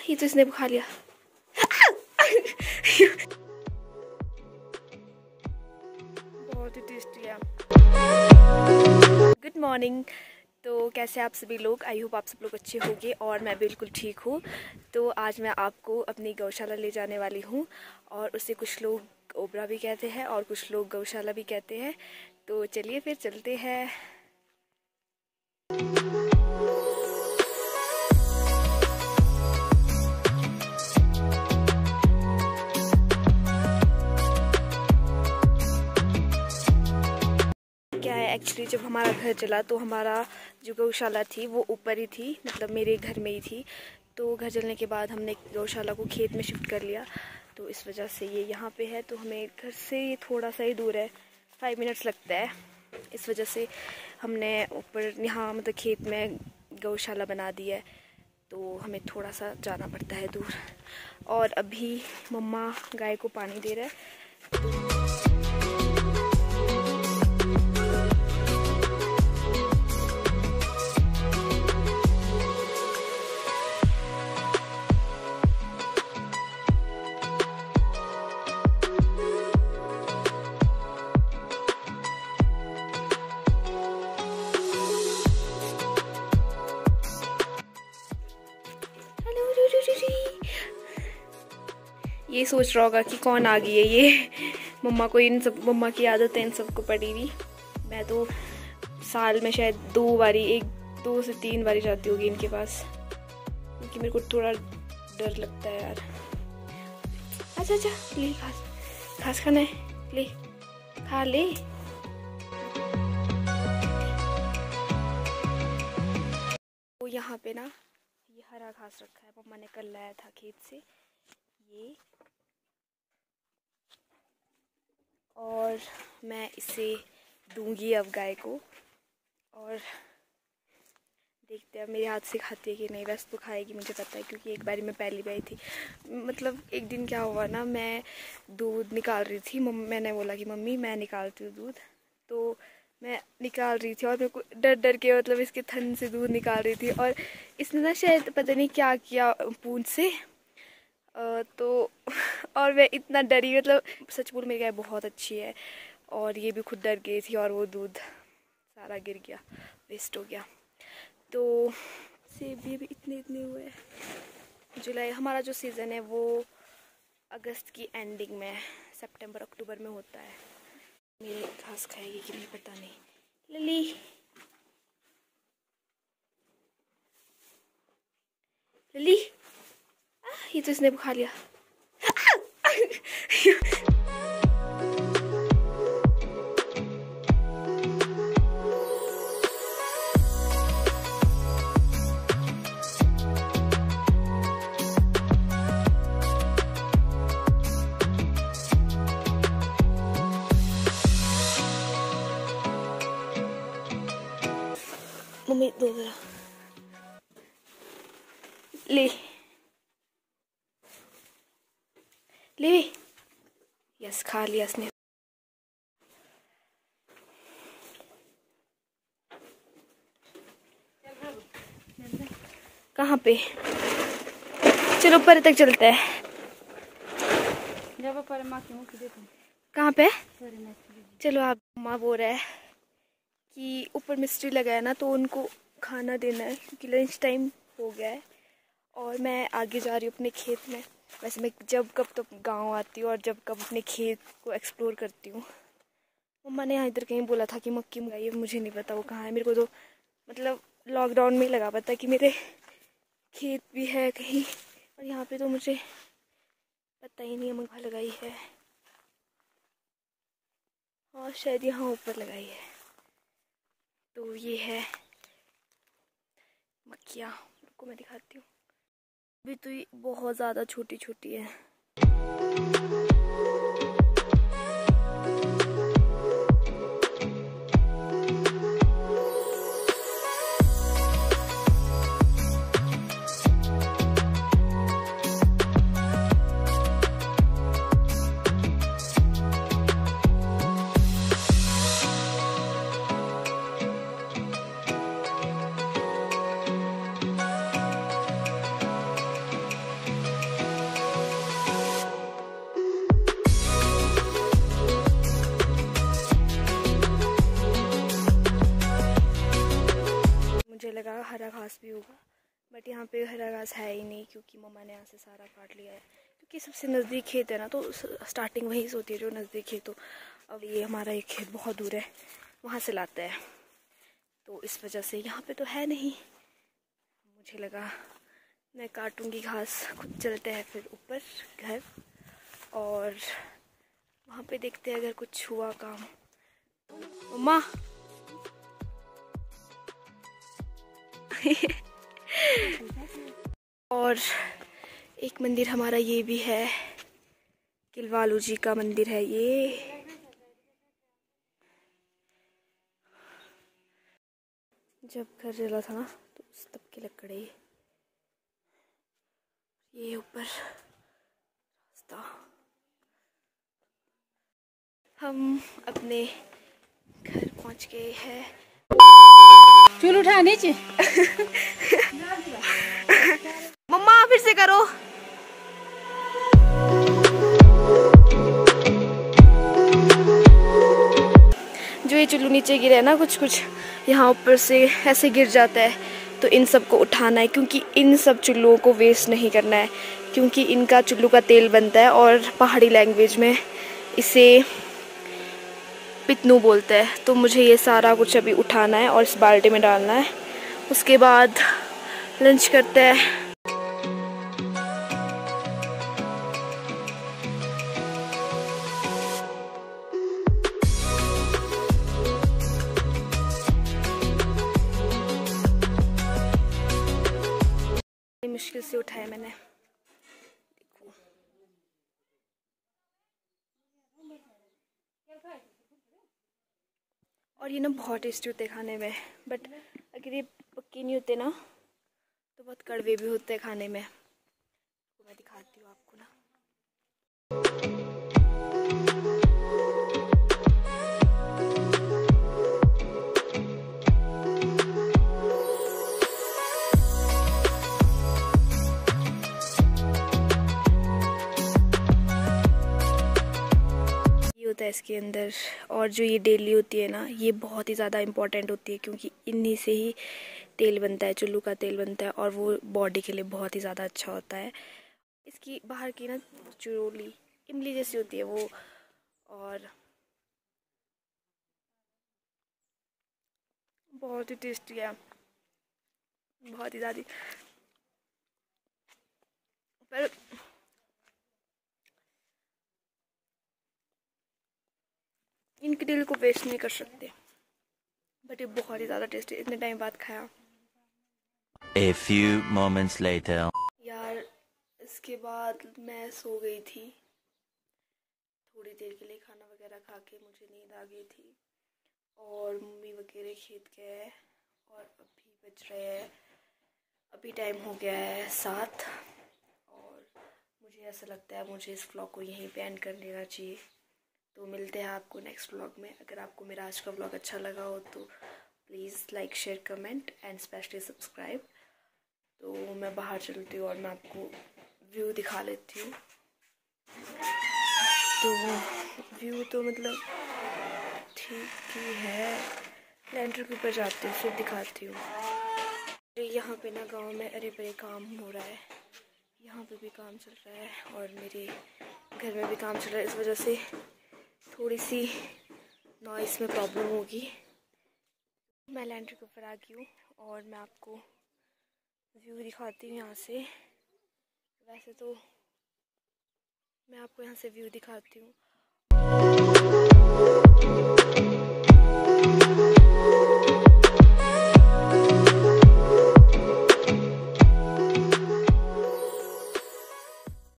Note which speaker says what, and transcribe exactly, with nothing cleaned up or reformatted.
Speaker 1: ये तो इसने खा लिया। बहुत ही टेस्टी है। Good morning. तो कैसे आप सभी लोग? आई होप आप सब लोग अच्छे होंगे और मैं बिल्कुल ठीक हूँ। तो आज मैं आपको अपनी गौशाला ले जाने वाली हूँ और उसे कुछ लोग ओबरा भी कहते हैं और कुछ लोग गौशाला भी कहते हैं। तो चलिए फिर चलते हैं। क्या है एक्चुअली, जब हमारा घर चला तो हमारा जो गौशाला थी वो ऊपर ही थी, मतलब मेरे घर में ही थी। तो घर चलने के बाद हमने गौशाला को खेत में शिफ्ट कर लिया, तो इस वजह से ये यहाँ पे है। तो हमें घर से ये थोड़ा सा ही दूर है, फाइव मिनट्स लगता है। इस वजह से हमने ऊपर यहाँ मतलब खेत में गौशाला बना दी है, तो हमें थोड़ा सा जाना पड़ता है दूर। और अभी मम्मा गाय को पानी दे रहा है। ये सोच रहा होगा कि कौन आ गई है ये। मम्मा को इन सब, मम्मा की आदत है इन सबको पड़ी हुई। मैं तो साल में शायद दो बारी, एक दो से तीन बारी जाती होगी इनके पास, क्योंकि मेरे को थोड़ा डर लगता है यार। अच्छा अच्छा ले घास, घास खाना है, ले खा ले। तो यहाँ पे ना ये हरा घास रखा है, मम्मा ने कल लाया था खेत से ये, और मैं इसे दूंगी अब गाय को। और देखते हैं मेरे हाथ से खाती है कि नहीं। वैसे तो खाएगी, मुझे पता है, क्योंकि एक बारी मैं पहली बार थी। मतलब एक दिन क्या हुआ ना, मैं दूध निकाल रही थी, मैंने बोला कि मम्मी मैं निकालती हूँ दूध। तो मैं निकाल रही थी और मेरे को डर डर के मतलब इसके थन से दूध निकाल रही थी, और इसने ना शायद पता नहीं क्या किया पूंछ से, तो और मैं इतना डरी। मतलब सच बोल, मेरी गाय बहुत अच्छी है और ये भी खुद डर गई थी, और वो दूध सारा गिर गया, वेस्ट हो गया। तो सेब भी, भी इतने इतने हुए हैं। जुलाई हमारा जो सीज़न है वो अगस्त की एंडिंग में, सितंबर अक्टूबर में होता है। मेरे घास खाएगी कि नहीं पता नहीं। लिली लिली, ये तो इसने खा लिया। मम्मी दो जरा ले ले। यस, खा लिया इसने। कहाँ पे? चलो ऊपर तक चलते हैं। कहाँ पे? चलो। आप माँ बोल रहा है कि ऊपर मिस्त्री लगा है ना, तो उनको खाना देना है, क्योंकि लंच टाइम हो गया है। और मैं आगे जा रही हूँ अपने खेत में। वैसे मैं जब कब तो गांव आती हूँ और जब कब अपने खेत को एक्सप्लोर करती हूँ। मम्मा ने यहाँ इधर कहीं बोला था कि मक्की मंगाई है, मुझे नहीं पता वो कहाँ है। मेरे को तो मतलब लॉकडाउन में ही लगा पता कि मेरे खेत भी है कहीं, और यहाँ पे तो मुझे पता ही नहीं है मक्का लगाई है। और शायद यहाँ ऊपर लगाई है। तो ये है मक्खियाँ, को मैं दिखाती हूँ। अभी तो ये बहुत ज़्यादा छोटी छोटी है। होगा, बट यहाँ पे हरा घास है ही नहीं क्योंकि मम्मा ने यहाँ से सारा काट लिया है। क्योंकि सबसे नज़दीक खेत है ना, तो स्टार्टिंग वहीं से होती है जो नज़दीक खेत हो। अब ये हमारा एक खेत बहुत दूर है, वहाँ से लाता है, तो इस वजह से यहाँ पे तो है नहीं। मुझे लगा मैं काटूंगी घास, खुद चलते हैं फिर ऊपर घर और वहाँ पे देखते हैं अगर कुछ हुआ काम। मम्मा और एक मंदिर हमारा ये भी है, किलवालू जी का मंदिर है ये। जब घर जला था ना तो उस तब की लकड़ी, ये ऊपर रास्ता। हम अपने घर पहुंच गए हैं।
Speaker 2: चूल उठा नीचे।
Speaker 1: मम्मा फिर से करो। जो ये चुल्लू नीचे गिरा है ना, कुछ कुछ यहाँ ऊपर से ऐसे गिर जाता है, तो इन सब को उठाना है क्योंकि इन सब चुल्लुओं को वेस्ट नहीं करना है, क्योंकि इनका चुल्लू का तेल बनता है और पहाड़ी लैंग्वेज में इसे पितनू बोलते हैं। तो मुझे ये सारा कुछ अभी उठाना है और इस बाल्टी में डालना है, उसके बाद लंच करते हैं। मुश्किल से उठाया मैंने, देखो। और ये ना बहुत टेस्टी होते हैं खाने में, बट अगर ये पक्के नहीं होते ना तो बहुत कड़वे भी होते हैं खाने में। तो मैं दिखाती हूँ आपको ना। होता है इसके अंदर, और जो ये डेली होती है ना, ये बहुत ही ज़्यादा इम्पॉर्टेंट होती है क्योंकि इन्हीं से ही तेल बनता है, चुल्लू का तेल बनता है, और वो बॉडी के लिए बहुत ही ज़्यादा अच्छा होता है। इसकी बाहर की ना चुरोली इमली जैसी होती है वो, और बहुत ही टेस्टी है, बहुत ही ज़्यादा। पर इनके दिल को वेस्ट नहीं कर सकते, बट ये बहुत ही ज़्यादा टेस्टी, इतने टाइम बाद खाया।
Speaker 3: A few moments later.
Speaker 1: यार इसके बाद मैं सो गई थी थोड़ी देर के लिए, खाना वगैरह खा के मुझे नींद आ गई थी, और मम्मी वगैरह खेत गए, और अभी बज रहे हैं, अभी टाइम हो गया है सात, और मुझे ऐसा लगता है मुझे इस व्लॉग को यहीं पे एंड कर लेना चाहिए। तो मिलते हैं आपको नेक्स्ट व्लॉग में। अगर आपको मेरा आज का व्लॉग अच्छा लगा हो तो please like, share, comment and specially subscribe. तो मैं बाहर चलती हूँ और मैं आपको व्यू दिखा लेती हूँ। तो व्यू तो मतलब ठीक ही है, लैंडर के ऊपर जाती हूँ फिर दिखाती हूँ। यहाँ पे ना गांव में अरे बड़े काम हो रहा है, यहाँ पे भी काम चल रहा है और मेरे घर में भी काम चल रहा है, इस वजह से थोड़ी सी नॉइस में प्रॉब्लम होगी। मैं लैंडर के ऊपर आ गई हूँ और मैं आपको व्यू दिखाती हूँ यहाँ से। वैसे तो मैं आपको यहाँ से व्यू दिखाती हूँ।